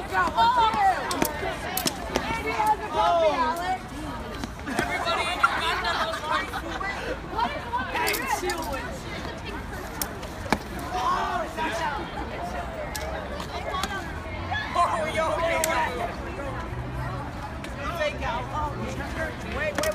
Andy has a copy, Alex. Everybody in your gun was right. What is one of your wrists? Oh, that's out. Oh, yo, fake out. Wait.